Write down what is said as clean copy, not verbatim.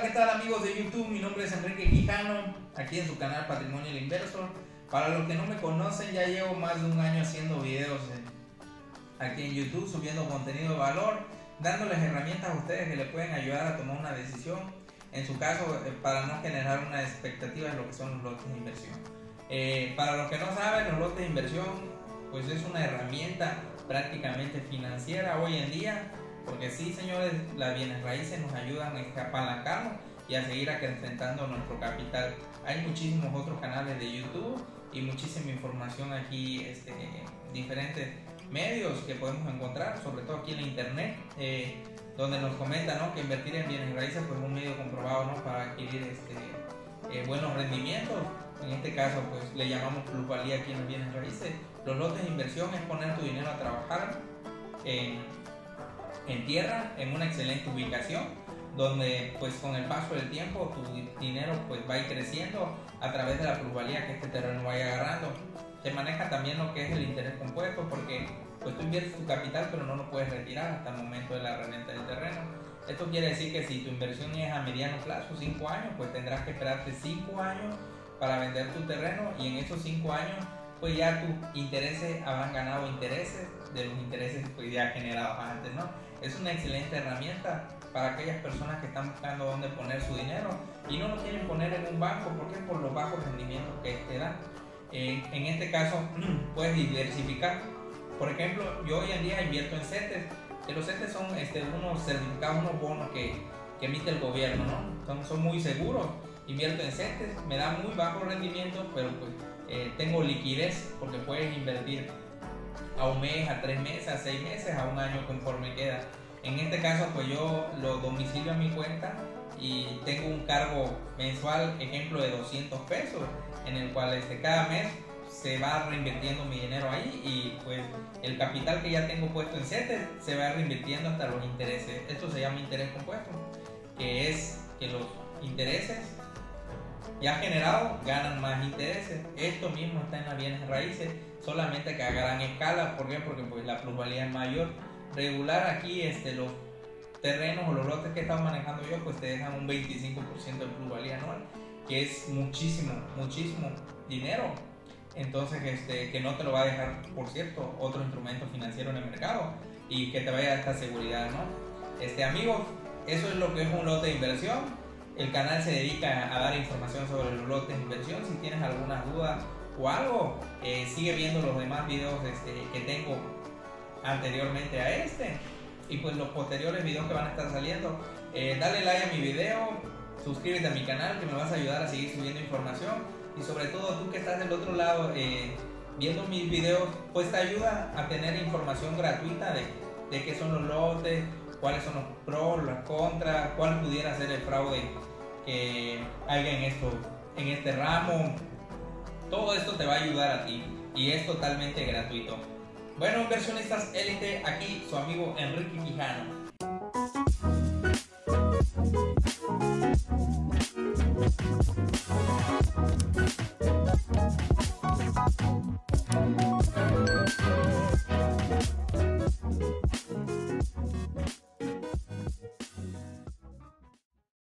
Hola, ¿qué tal amigos de YouTube? Mi nombre es Enrique Quijano, aquí en su canal Patrimonial Inversor. Para los que no me conocen, ya llevo más de un año haciendo videos aquí en YouTube, subiendo contenido de valor, dándoles herramientas a ustedes que les pueden ayudar a tomar una decisión, en su caso, para no generar una expectativa de lo que son los lotes de inversión. Para los que no saben, los lotes de inversión pues es una herramienta prácticamente financiera hoy en día, porque sí, señores, las bienes raíces nos ayudan a apalancarnos y a seguir acrecentando nuestro capital. Hay muchísimos otros canales de YouTube y muchísima información aquí, diferentes medios que podemos encontrar, sobre todo aquí en la internet, donde nos comentan, ¿no?, que invertir en bienes raíces pues es un medio comprobado, ¿no?, para adquirir buenos rendimientos. En este caso pues le llamamos plusvalía aquí en los bienes raíces. Los lotes de inversión es poner tu dinero a trabajar en tierra, en una excelente ubicación, donde pues con el paso del tiempo tu dinero pues va a ir creciendo a través de la plusvalía que este terreno vaya agarrando. Se maneja también lo que es el interés compuesto, porque pues tú inviertes tu capital pero no lo puedes retirar hasta el momento de la reventa del terreno. Esto quiere decir que si tu inversión es a mediano plazo, 5 años, pues tendrás que esperarte 5 años para vender tu terreno, y en esos 5 años pues ya tus intereses habrán ganado intereses de los intereses pues ya generados antes, ¿no? Es una excelente herramienta para aquellas personas que están buscando dónde poner su dinero y no lo quieren poner en un banco, porque es por los bajos rendimientos que te dan. En este caso puedes diversificar. Por ejemplo, yo hoy en día invierto en CETES, que los CETES son unos certificados, unos bonos que emite el gobierno, ¿no? Son muy seguros. Invierto en CETES, me da muy bajo rendimiento, pero pues tengo liquidez, porque puedes invertir a un mes, a 3 meses, a 6 meses, a un año conforme queda. En este caso pues yo lo domicilio a mi cuenta y tengo un cargo mensual, ejemplo, de 200 pesos, en el cual cada mes se va reinvirtiendo mi dinero ahí, y pues el capital que ya tengo puesto en CETES se va reinvirtiendo hasta los intereses. Esto se llama interés compuesto, que es que los intereses ya generados ganan más intereses. Esto mismo está en las bienes raíces, solamente que a gran escala. ¿Por qué? Porque pues la plusvalía es mayor. Regular aquí los terrenos o los lotes que están manejando yo pues te dejan un 25% de plusvalía anual, que es muchísimo dinero. Entonces que no te lo va a dejar, por cierto, otro instrumento financiero en el mercado, y que te vaya a dar esta seguridad, ¿no? Amigos, eso es lo que es un lote de inversión. El canal se dedica a dar información sobre los lotes de inversión. Si tienes alguna duda o algo, sigue viendo los demás videos que tengo anteriormente a y pues los posteriores videos que van a estar saliendo. Dale like a mi video, suscríbete a mi canal, que me vas a ayudar a seguir subiendo información, y sobre todo tú que estás del otro lado viendo mis videos, pues te ayuda a tener información gratuita de qué son los lotes, cuáles son los pros, las contras, cuál pudiera ser el fraude que haya en este ramo. Todo esto te va a ayudar a ti y es totalmente gratuito. Bueno, inversionistas élite, aquí su amigo Enrique Quijano.